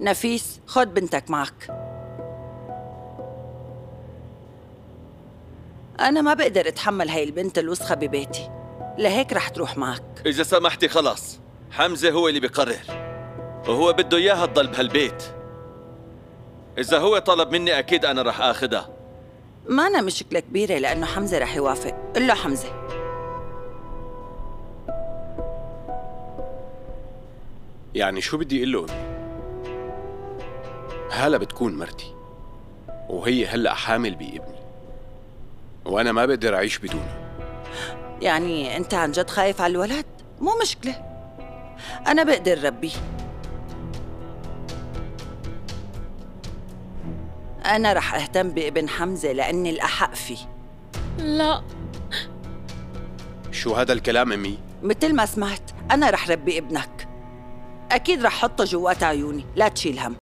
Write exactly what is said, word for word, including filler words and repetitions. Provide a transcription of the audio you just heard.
نفيس، خد بنتك معك. أنا ما بقدر أتحمل هاي البنت الوسخة ببيتي، لهيك رح تروح معك. إذا سمحتي خلاص، حمزة هو اللي بيقرر، وهو بده إياها تضل بهالبيت. إذا هو طلب مني أكيد أنا رح آخدها. ما أنا مشكلة كبيرة لأنه حمزة رح يوافق. قل له حمزة. يعني شو بدي أقول له أمي؟ هلا بتكون مرتي، وهي هلأ حامل بابني، وأنا ما بقدر أعيش بدونها. يعني أنت عن جد خايف على الولد؟ مو مشكلة، أنا بقدر ربيه. أنا رح أهتم بابن حمزة لأني الأحق فيه. لا. شو هذا الكلام أمي؟ مثل ما سمعت، أنا رح ربي ابنك. أكيد رح حطه جوات عيوني، لا تشيل هم.